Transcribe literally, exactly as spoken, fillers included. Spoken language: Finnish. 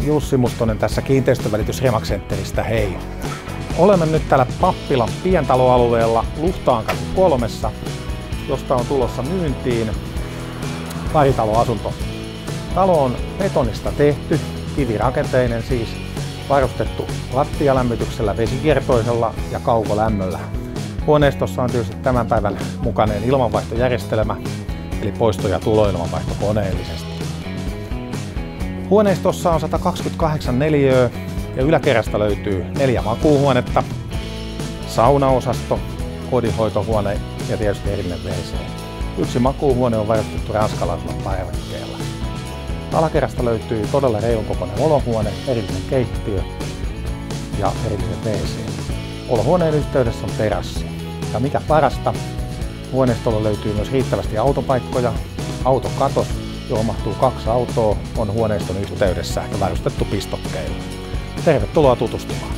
Jussi Mustonen tässä Kiinteistönvälitys Remax Centeristä, hei! Olemme nyt täällä Pappilan pientaloalueella Luhtaankatu kolmessa, josta on tulossa myyntiin paritaloasunto. Talo on betonista tehty, kivirakenteinen siis, varustettu lattialämmityksellä, vesikiertoisella ja kaukolämmöllä. Huoneistossa on tietysti tämän päivän mukainen ilmanvaihtojärjestelmä, eli poisto- ja tuloilmanvaihto koneellisesti. Huoneistossa on sata kaksikymmentäkahdeksan neliöä ja yläkerrasta löytyy neljä makuuhuonetta, saunaosasto, kodinhoitohuone ja tietysti erillinen W C. Yksi makuuhuone on varustettu ranskalaisella parvekkeella. Alakerrasta löytyy todella reilun kokoinen olohuone, erillinen keittiö ja erillinen W C. Olohuoneen yhteydessä on terassi. Ja mikä parasta, huoneistolla löytyy myös riittävästi autopaikkoja. Autokatos, johon mahtuu kaksi autoa, on huoneiston yhteydessä ja varustettu pistokkeilla. Tervetuloa tutustumaan!